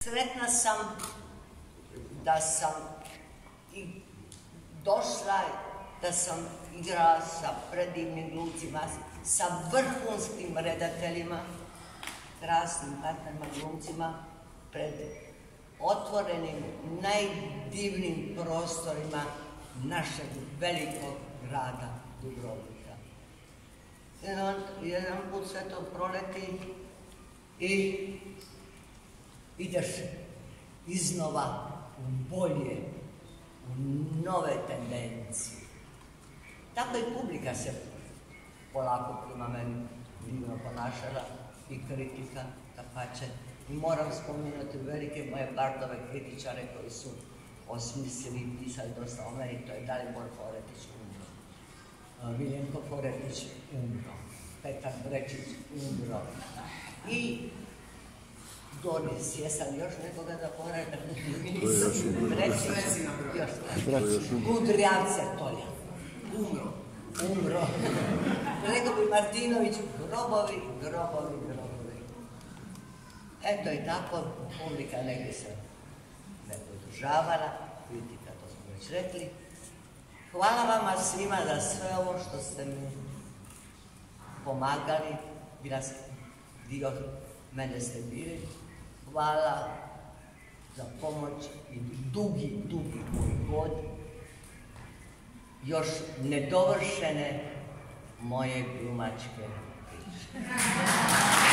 Sretna sam da sam i došla, da sam igrala sa predivnim glumcima, sa vrhunskim redateljima, krasnim partnerima, glumcima, pred otvorenim, najdivnim prostorima našeg velikog grada Dubrovnika. Jedan put sve to proleti i ideš iznova u bolje, u nove tendencije. Tako i publika se polako prema meni divno ponašala i kritika, dapače. I moram spomenuti velike moje Bardove kritičare koji su osmislili i pisali dosta o meni, to je Dalibor Foretić umro, Miljenko Foretić umro, Petar Brečić umro i Doris, jesam još nekoga da poredam? Brečić, još Udrijan Certolja, umro. Rekao bi Martinović, grobovi. Eto i tako, publika negdje se ne podržavala, kritika, to smo već rekli. Hvala vama svima za sve ovo što ste mi pomagali, dio mene ste bili. Hvala za pomoć i dugi god, još nedovršene moje glumačke priče.